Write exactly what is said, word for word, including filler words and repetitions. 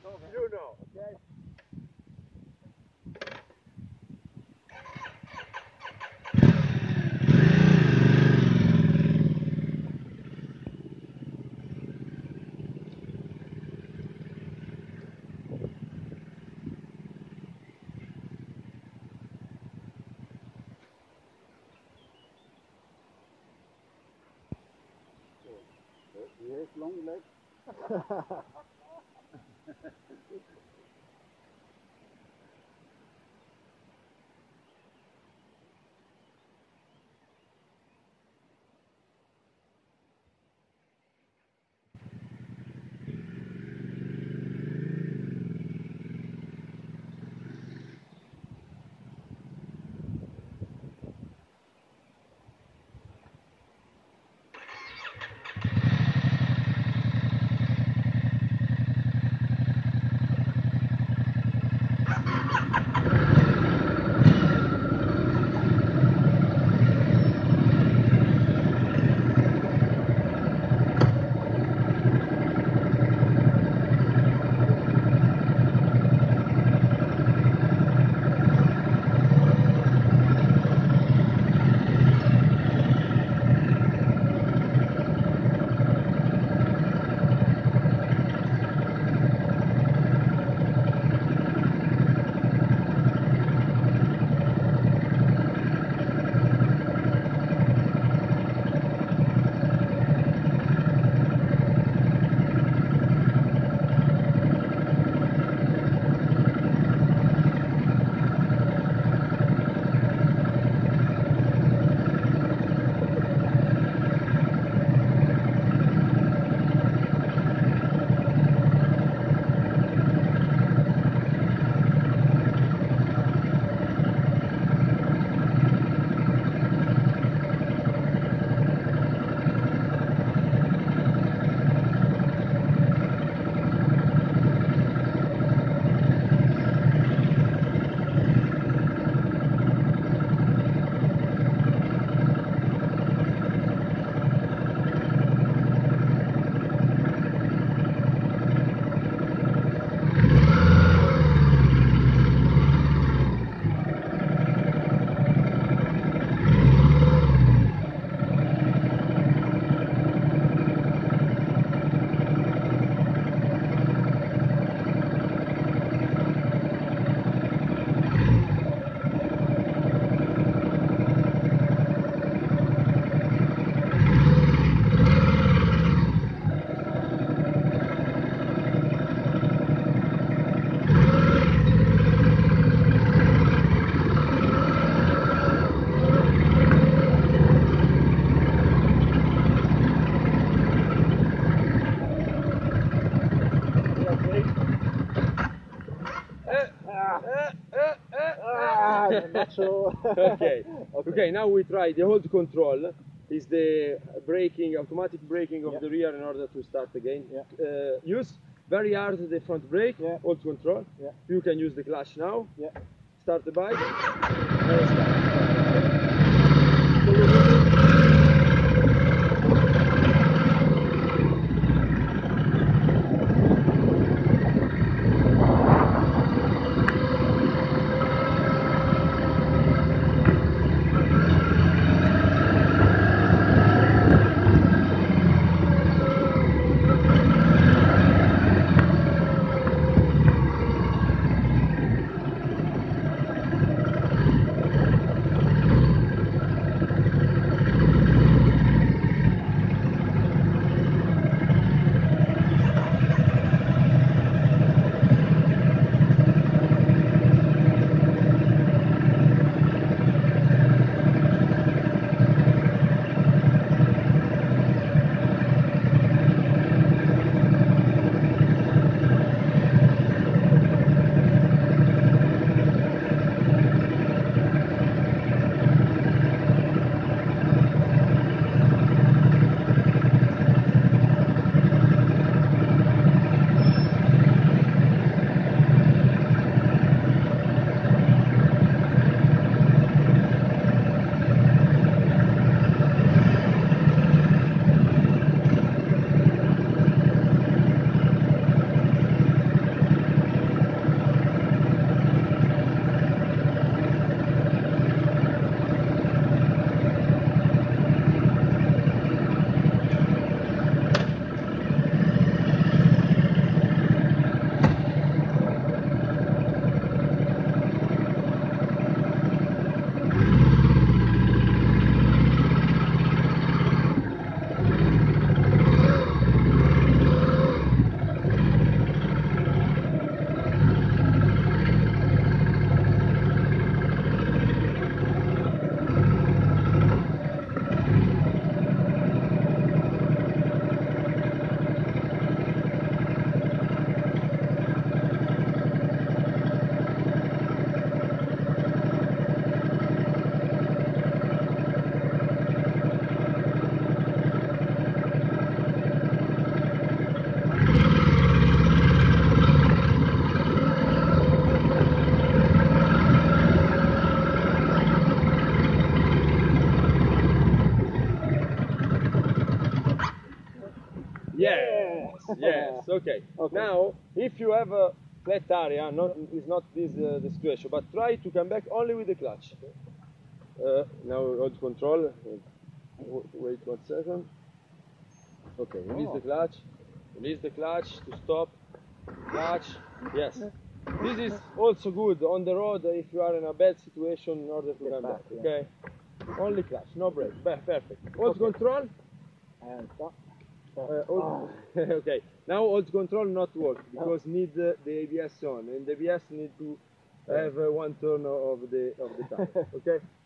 You know. Okay. Yes, long leg. Not sure. Okay. Okay. Okay, now we try the hold control. Is the braking, automatic braking of Yeah. the rear in order to start again. Yeah. Uh, use very hard the front brake, Yeah. hold control. Yeah. You can use the clutch now. Yeah. Start the bike. And start. Okay. Okay. Now, if you have a flat area, not is not this uh, the situation, but try to come back only with the clutch. Uh, now hold control. Uh, Wait one second. Okay, release the clutch. Release the clutch to stop. Clutch. Yes. This is also good on the road if you are in a bad situation in order to Get come back, back. yeah. Okay. Only clutch, no brake. Ba- Perfect. Hold control. And stop. Uh, hold, okay. Now hold control not work because need uh, the A B S on, and the A B S need to have uh, one turn of the of the tire. Okay.